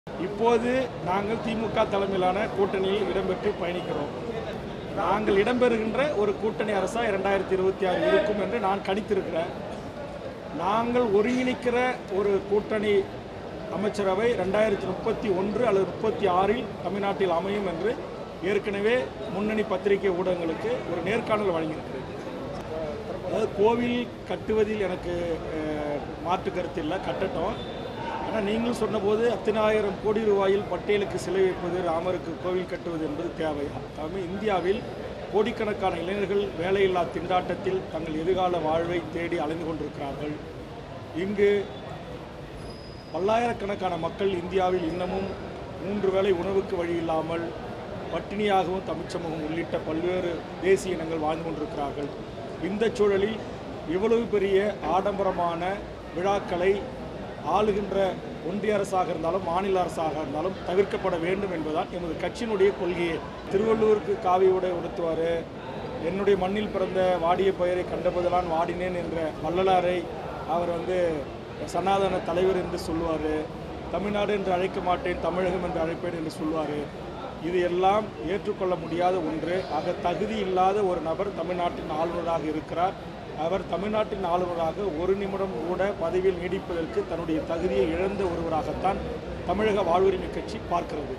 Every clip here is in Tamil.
இப்போது நாங்கள் திமுக தலைமையிலான கூட்டணியில் இடம்பெற்று பயணிக்கிறோம். நாங்கள் இடம்பெறுகின்ற ஒரு கூட்டணி அரசா 2026 இருக்கும் என்று நான் கணித்திருக்கிறேன். நாங்கள் ஒருங்கிணைக்கிற ஒரு கூட்டணி அமைச்சரவை 2031 அல்லது 36 தமிழ்நாட்டில் அமையும் என்று ஏற்கனவே முன்னணி பத்திரிகை ஊடகங்களுக்கு ஒரு நேர்காணல் வழங்கியிருக்கிறேன். அதாவது கோவில் கட்டுவதில் எனக்கு மாற்று கருத்து இல்லை, கட்டட்டும். ஆனால் நீங்கள் சொன்னபோது 10,000 கோடி ரூபாயில் பட்டேலுக்கு சிலை வைப்பது, ராமருக்கு கோவில் கட்டுவது என்பது தேவை. இந்தியாவில் கோடிக்கணக்கான இளைஞர்கள் வேலையில்லா திண்டாட்டத்தில் தங்கள் எதிர்கால வாழ்வை தேடி அலைந்து கொண்டிருக்கிறார்கள். இங்கு பல்லாயிரக்கணக்கான மக்கள் இந்தியாவில் இன்னமும் 3 வேளை உணவுக்கு வழி இல்லாமல் பட்டினியாகவும் தமிழ் சமூகம் உள்ளிட்ட பல்வேறு தேசிய இனங்கள் வாழ்ந்து கொண்டிருக்கிறார்கள். இந்த சூழலில் இவ்வளவு பெரிய ஆடம்பரமான விழாக்களை ஆளுகின்ற ஒன்றிய அரசாக இருந்தாலும் மாநில அரசாக இருந்தாலும் தவிர்க்கப்பட வேண்டும் என்பதுதான் எமது கட்சியினுடைய கொள்கையை. திருவள்ளூருக்கு காவி உடை உடுத்துவார், என்னுடைய மண்ணில் பிறந்த வாடிய பெயரை கண்டபோதெல்லாம் வாடினேன் என்ற வள்ளலாரை அவர் சனாதன தலைவர் என்று சொல்லுவார். தமிழ்நாடு என்று அழைக்க மாட்டேன், தமிழகம் என்று அழைப்பேன் என்று சொல்லுவார். இது எல்லாம் ஏற்றுக்கொள்ள முடியாத ஒன்று. ஆக தகுதி இல்லாத ஒரு நபர் தமிழ்நாட்டின் ஆளுநராக இருக்கிறார். அவர் தமிழ்நாட்டின் ஆளுநராக ஒரு நிமிடம் கூட பதவியில் நீடிப்பதற்கு தன்னுடைய தகுதியை இழந்த ஒருவராகத்தான் தமிழக வாழ்வுரிமை கட்சி பார்க்கிறது.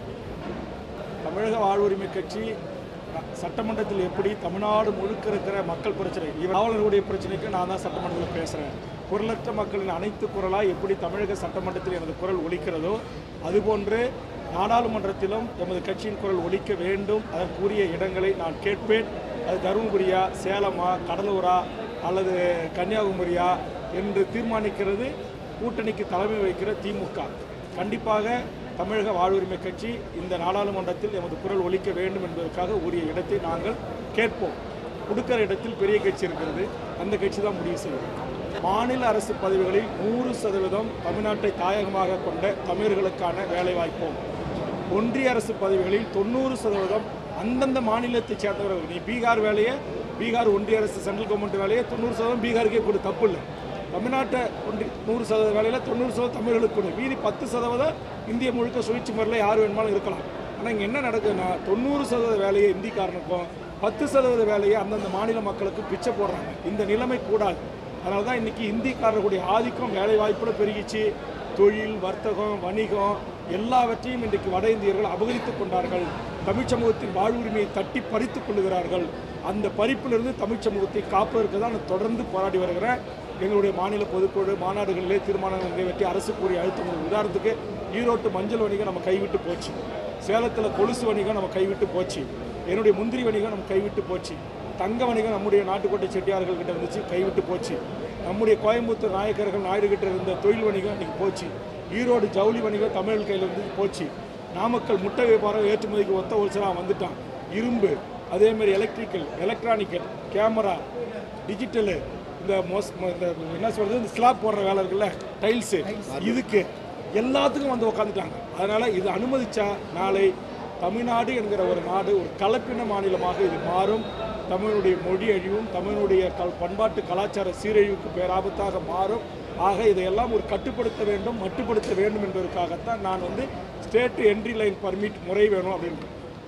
தமிழக வாழ்வுரிமை கட்சி சட்டமன்றத்தில் எப்படி தமிழ்நாடு முழுக்க இருக்கிற மக்கள் பிரச்சனை, காவலர்களுடைய பிரச்சனைக்கு நான் தான் சட்டமன்றத்தில் பேசுகிறேன். குரலற்ற மக்களின் அனைத்து குரலாக எப்படி தமிழக சட்டமன்றத்தில் எனது குரல் ஒலிக்கிறதோ அதுபோன்று நாடாளுமன்றத்திலும் எமது கட்சியின் குரல் ஒலிக்க வேண்டும். அதற்குரிய இடங்களை நான் கேட்பேன். அது தருமபுரியா, சேலமா, கடலூரா அல்லது கன்னியாகுமரியா என்று தீர்மானிக்கிறது கூட்டணிக்கு தலைமை வகிக்கிற திமுக. கண்டிப்பாக தமிழக வாழ்வுரிமை கட்சி இந்த நாடாளுமன்றத்தில் எமது குரல் ஒலிக்க வேண்டும் என்பதற்காக உரிய இடத்தை நாங்கள் கேட்போம். கொடுக்கிற இடத்தில் பெரிய கட்சி இருக்கிறது, அந்த கட்சி தான் முடிவு செய்யும். மாநில அரசு பதவிகளில் 100% தமிழ்நாட்டை தாயகமாக கொண்ட தமிழர்களுக்கான வேலை வாய்ப்போம். ஒன்றிய அரசு பதவிகளில் 90% அந்தந்த மாநிலத்தைச் சேர்ந்தவர்கள். நீ பீகார் வேலையை, பீகார் ஒன்றிய அரசு சென்ட்ரல் கவர்மெண்ட் வேலையை 90% பீகாருக்கே கொடு, தப்பு இல்லை. தமிழ்நாட்டை 100% வேலையில் 90% தமிழர்களுக்கு கொடு, மீதி 10% இந்திய முழுக்க சுழற்சி முறையில் யார் வேணுமாலும் இருக்கலாம். ஆனால் இங்கே என்ன நடக்குதுன்னா 90% வேலையை இந்திக்காரனுக்கும் 10% வேலையை அந்தந்த மாநில மக்களுக்கு பிச்சை போடுறாங்க. இந்த நிலைமை கூடாது. அதனால தான் இன்றைக்கி இந்திக்காரர்களுடைய ஆதிக்கம் வேலை வாய்ப்போடு பெருகிச்சு. தொழில், வர்த்தகம், வணிகம் எல்லாவற்றையும் இன்றைக்கு வட இந்தியர்கள் அபகரித்து கொண்டார்கள். தமிழ் சமூகத்தின் வாழ்வுரிமையை தட்டி பறித்து கொள்ளுகிறார்கள். அந்த பறிப்பிலிருந்து தமிழ் சமூகத்தை காப்பதற்கு தான் நான் தொடர்ந்து போராடி வருகிறேன். எங்களுடைய மாநில பொதுக்குழு மாநாடுகளிலே தீர்மானங்கள் நிறைவேற்றி அரசு கூறிய அழுத்தம். உதாரணத்துக்கு ஈரோட்டு மஞ்சள் வணிகம் நம்ம கைவிட்டு போச்சு, சேலத்தில் கொலுசு வணிகம் நம்ம கைவிட்டு போச்சு, என்னுடைய முந்திரி வணிகம் நம்ம கைவிட்டு போச்சு, தங்க வணிகம் நம்முடைய நாட்டுக்கோட்டை செட்டியார்கள் கிட்ட இருந்துச்சு, கைவிட்டு போச்சு. நம்முடைய கோயம்புத்தூர் நாயக்கர்கள் நாயுடு கிட்ட இருந்த தொழில் வணிகம் இன்றைக்கி போச்சு. ஈரோடு ஜவுளி வணிகம் தமிழ் கையில் இருந்து போச்சு. நாமக்கல் முட்டை வியாபாரம் ஏற்றுமதிக்கு ஒத்த ஹோல்சேலாக வந்துட்டான். இரும்பு, அதேமாதிரி எலக்ட்ரிக்கல், எலக்ட்ரானிக்கல், கேமரா, டிஜிட்டலு, இந்த என்ன சொல்கிறது, இந்த ஸ்லாப் போடுற வேலை இருக்குல்ல, டைல்ஸு, இதுக்கு எல்லாத்துக்கும் உட்காந்துட்டாங்க. அதனால் இது அனுமதிச்சா நாளை தமிழ்நாடு என்கிற ஒரு நாடு ஒரு கலப்பின மாநிலமாக இது மாறும். தமிழுடைய மொழி அழிவும் தமிழுடைய பண்பாட்டு கலாச்சார சீரழிவுக்கு பேராபத்தாக மாறும். ஆக இதையெல்லாம் ஒரு கட்டுப்படுத்த வேண்டும், மட்டுப்படுத்த வேண்டும் என்பதற்காகத்தான் நான் ஸ்டேட் என்ட்ரி லைன் பர்மிட் முறை வேணும் அப்படின்னு.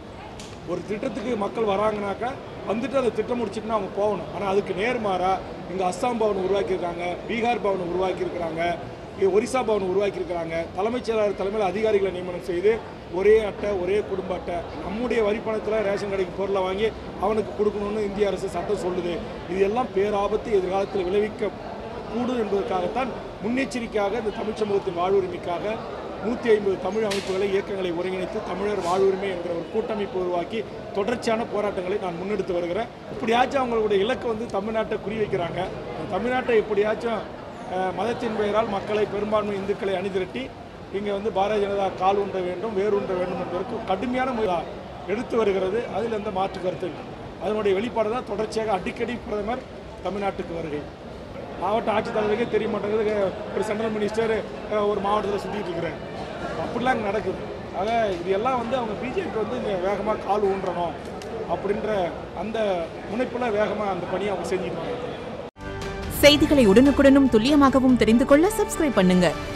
ஒரு திட்டத்துக்கு மக்கள் வராங்கனாக்கா அந்த திட்டம் முடிச்சுட்டுனா அவங்க போகணும். ஆனால் அதுக்கு நேர்மாறாக இங்கே அஸ்ஸாம் பவன் உருவாக்கியிருக்காங்க, பீகார் பவன் உருவாக்கியிருக்கிறாங்க, ஒரிசா பவன் உருவாக்கியிருக்கிறாங்க. தலைமைச் செயலாளர் தலைமையில் அதிகாரிகளை நியமனம் செய்து ஒரே அட்டை, ஒரே குடும்ப அட்டை, நம்முடைய வரி பணத்தில் ரேஷன் கடைக்கு பொருளை வாங்கி அவனுக்கு கொடுக்கணும்னு இந்திய அரசு சட்டம் சொல்லுது. இது எல்லாம் பேராபத்து எதிர்காலத்தில் விளைவிக்க கூடும் என்பதற்காகத்தான் முன்னெச்சரிக்கையாக இந்த தமிழ் சமூகத்தின் வாழ்வுரிமைக்காக 150 தமிழ் அமைப்புகளை, இயக்கங்களை ஒருங்கிணைத்து தமிழர் வாழ்வுரிமை என்கிற ஒரு கூட்டமைப்பு உருவாக்கி தொடர்ச்சியான போராட்டங்களை நான் முன்னெடுத்து வருகிறேன். இப்படியாச்சும் அவங்களுடைய இலக்கு தமிழ்நாட்டை குறி வைக்கிறாங்க. தமிழ்நாட்டை எப்படியாச்சும் மதத்தின் பெயரால் மக்களை, பெரும்பான்மை இந்துக்களை அணிதிரட்டி இங்கே பாரதிய ஜனதா கால் ஊன்ற வேண்டும், வேறு ஊன்ற வேண்டும் என்பதற்கு கடுமையான முயற்சி எடுத்து வருகிறது. அதில் எந்த மாற்று கருத்து இல்லை. அதனுடைய வெளிப்பாடு தான் தொடர்ச்சியாக அடிக்கடி பிரதமர் தமிழ்நாட்டுக்கு வருகை. மாவட்ட ஆட்சித்தலைவருக்கே தெரிய மாட்டேங்குது, ஒரு சென்ட்ரல் மினிஸ்டர் ஒரு மாவட்டத்தில் சுற்றிட்டு இருக்கிறேன். அப்படிலாம் இங்கே நடக்குது. ஆக இது எல்லாம் அவங்க பிஜேபி இங்கே வேகமாக கால் ஊன்றணும் அப்படின்ற அந்த முனைப்பில் வேகமாக அந்த பணியை அவங்க செஞ்சுருவாங்க. செய்திகளை உடனுக்குடனும் துல்லியமாகவும் தெரிந்து கொள்ள சப்ஸ்கிரைப் பண்ணுங்க.